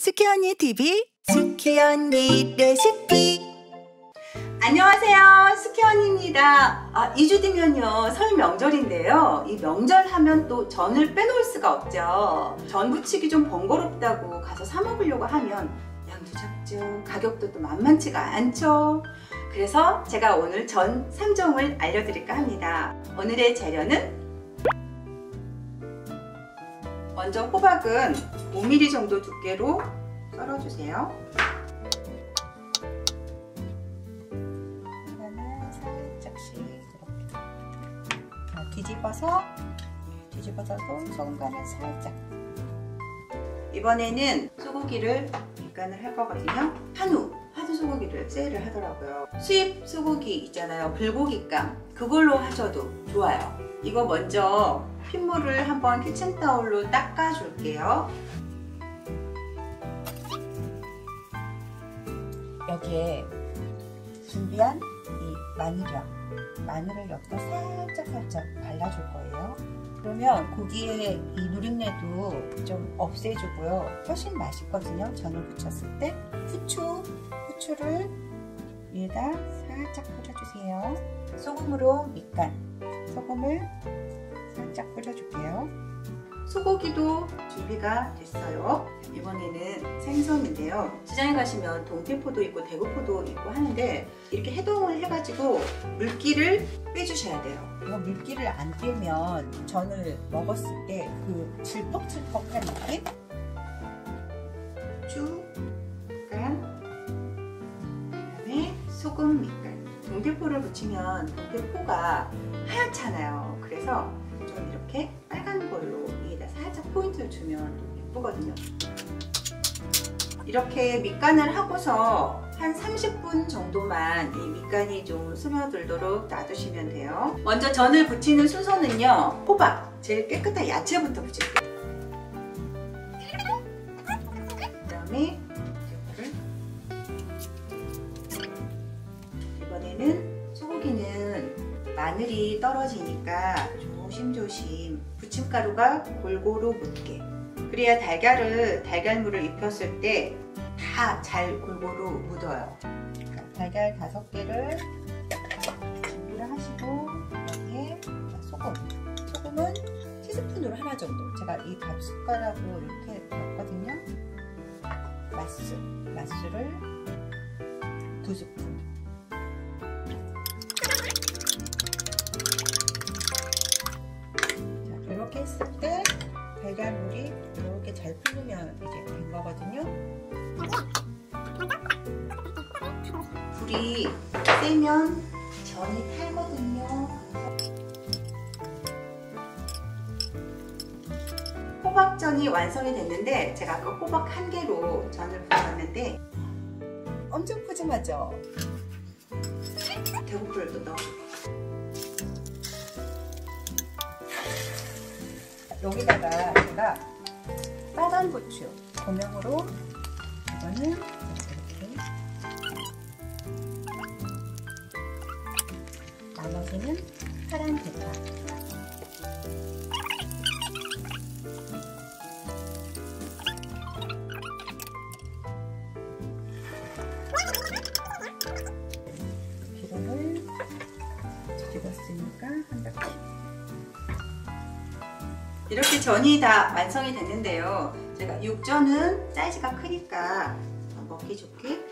스키언니 TV 스키언니 레시피. 안녕하세요, 스키언니입니다. 2주 뒤면요 설 명절인데요, 이 명절 하면 또 전을 빼놓을 수가 없죠. 전 부치기 좀 번거롭다고 가서 사 먹으려고 하면 양도 작죠, 가격도 또 만만치가 않죠. 그래서 제가 오늘 전 3종을 알려드릴까 합니다. 오늘의 재료는 먼저 호박은 5mm 정도 두께로 썰어주세요. 이거는 살짝씩 이렇게 뒤집어서도 소금 간을 살짝. 이번에는 소고기를 밑간을 할 거거든요. 한우 소고기를 세일을 하더라고요. 수입 소고기 있잖아요, 불고기감, 그걸로 하셔도 좋아요. 이거 먼저 핏물을 한번 키친타올로 닦아줄게요. 여기에 준비한 이 마늘을 여기다 살짝 발라줄 거예요. 그러면 고기에 이 누린내도 좀 없애주고요, 훨씬 맛있거든요. 전을 부쳤을 때. 후추를 위에다 살짝 뿌려주세요. 소금으로 밑간, 소금을 살짝 뿌려줄게요. 소고기도 준비가 됐어요. 이번에는 생선인데요, 시장에 가시면 동태포도 있고 대구포도 있고 하는데 이렇게 해동을 해가지고 물기를 빼주셔야 돼요. 이거 물기를 안 빼면 전을 먹었을 때 그 질퍽질퍽한 느낌? 그다음에 소금 밑간. 동태포를 붙이면 동태포가 하얗잖아요. 그래서 좀 이렇게 빨간 걸로 위에다 살짝 포인트를 주면 예쁘거든요. 이렇게 밑간을 하고서 한 30분 정도만 이 밑간이 좀 스며들도록 놔두시면 돼요. 먼저 전을 부치는 순서는요, 호박, 제일 깨끗한 야채부터 부칠게요. 그 다음에 이번에는 소고기는 마늘이 떨어지니까 조심조심 부침가루가 골고루 묻게, 그래야 달걀물을 입혔을 때 다 잘 골고루 묻어요. 달걀 5개를 준비를 하시고, 여기에 소금은 티스푼으로 하나 정도, 제가 이 밥숟가락으로 이렇게 넣었거든요. 맛술을 2스푼. 자, 이렇게 했을 때 달걀물이 이렇게 잘 풀리면 이제 된 거거든요. 불이 세면 전이 탈거든요. 호박전이 완성이 됐는데 제가 아까 호박 1개로 전을 부었는데 엄청 푸짐하죠? 대구풀을 또 넣어줄게요. 여기다가 제가 빨간 부추 고명으로, 이거는 이렇게, 나머지는 파란 대파. 기름을 뒤집었으니까 한 바퀴. 이렇게 전이 다 완성이 됐는데요, 제가 육전은 사이즈가 크니까 먹기 좋게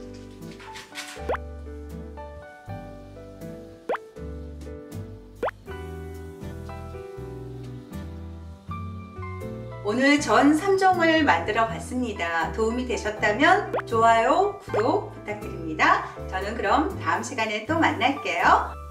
오늘 전 3종을 만들어 봤습니다. 도움이 되셨다면 좋아요, 구독 부탁드립니다. 저는 그럼 다음 시간에 또 만날게요.